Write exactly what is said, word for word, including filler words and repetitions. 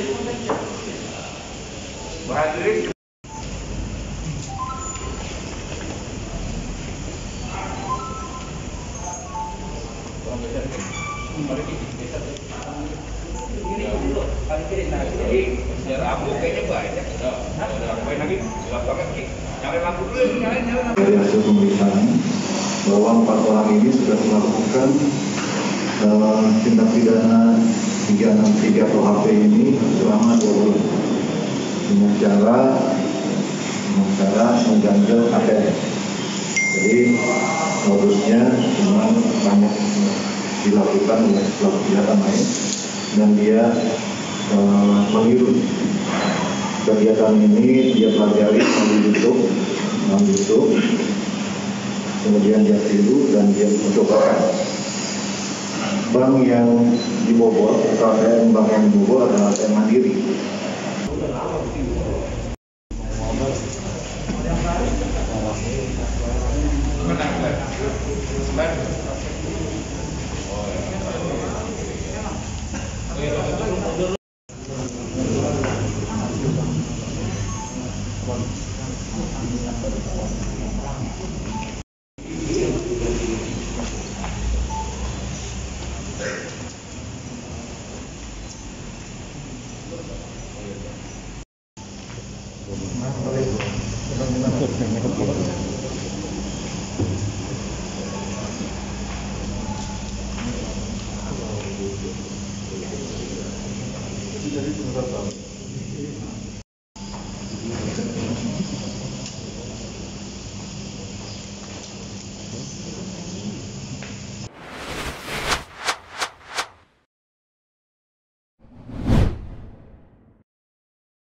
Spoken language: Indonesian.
Hadirin dari hasil pemeriksaan bahwa empat orang ini sudah melakukan uh, tindak pidana tiga enam tiga atau H P ini selama dua bulan dengan cara dengan cara mengganjal A T M. Jadi modusnya memang banyak dilakukan oleh pelaku kejahatan lain dan dia uh, meniru. Kegiatan ini dia pelajari melalui YouTube, melalui YouTube, kemudian dia tiru dan dia mencobakan. Bank yang dibobol atau A T M bank yang dibobol adalah A T M Mandiri. Jadi sebentar